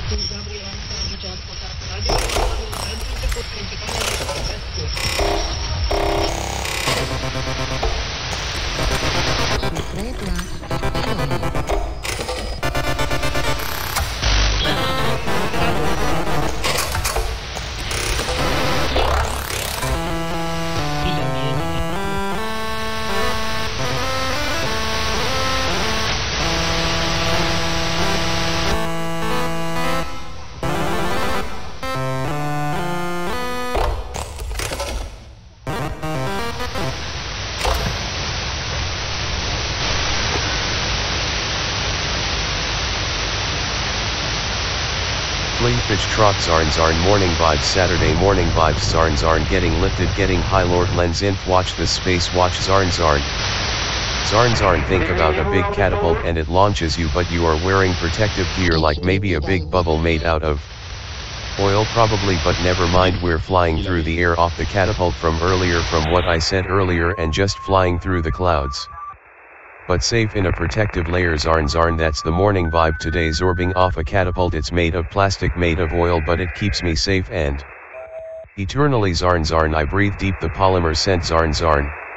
Fling fish trot zarn morning vibes Saturday morning vibes zarn getting lifted getting high Lord lens inf watch this space watch zarn think about a big catapult and it launches you but you are wearing protective gear like maybe a big bubble made out of oil probably but never mind we're flying through the air off the catapult from what I said earlier and just flying through the clouds. But safe in a protective layer zarn that's the morning vibe today zorbing off a catapult it's made of plastic made of oil but it keeps me safe and eternally zarn I breathe deep the polymer scent zarn